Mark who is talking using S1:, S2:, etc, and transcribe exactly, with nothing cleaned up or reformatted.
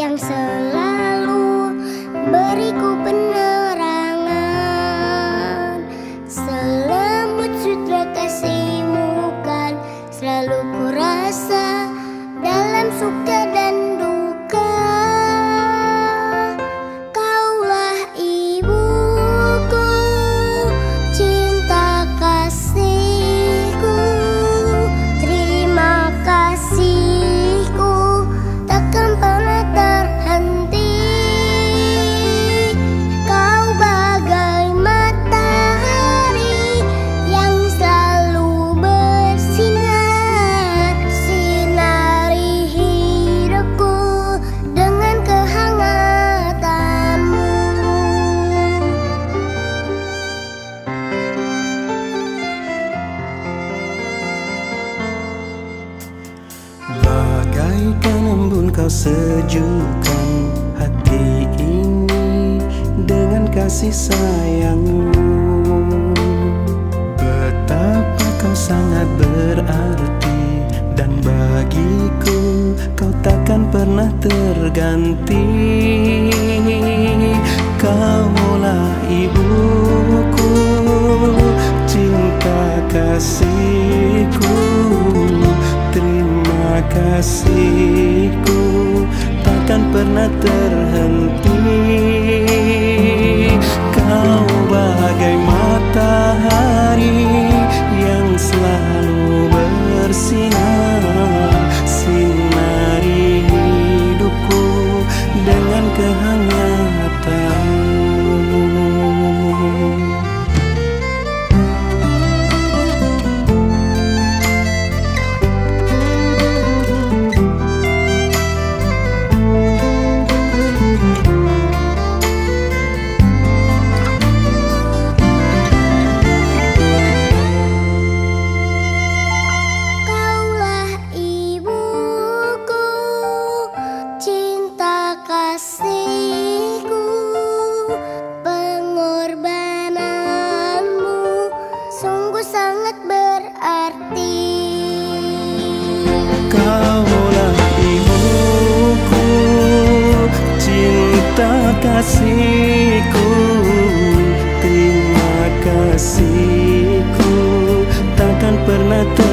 S1: yang selalu beriku penerangan. Selembut sutra kasihmu kan selalu ku rasa dalam suka dan duka. Kaulah ibuku, cinta kasihku, terima kasihku takkan pernah terhenti. Kau bagai matahari yang selalu bersinar, sinari hidupku dengan kehangatanmu.
S2: Bagaikan embun kau sejukkan hati ini dengan kasih sayangmu. Betapa kau sangat berarti, dan bagiku kau takkan pernah terganti. Kaulah ibuku, cinta kasihku, terima kasihku takkan pernah terhenti. Kau bagai matahari yang selalu bersinar, sinari hidupku dengan kehangatanmu.
S1: Kaulah ibuku, cinta kasihku, pengorbananmu sungguh sangat berarti.
S2: Kaulah ibuku, cinta kasihku, terima kasihku takkan pernah ter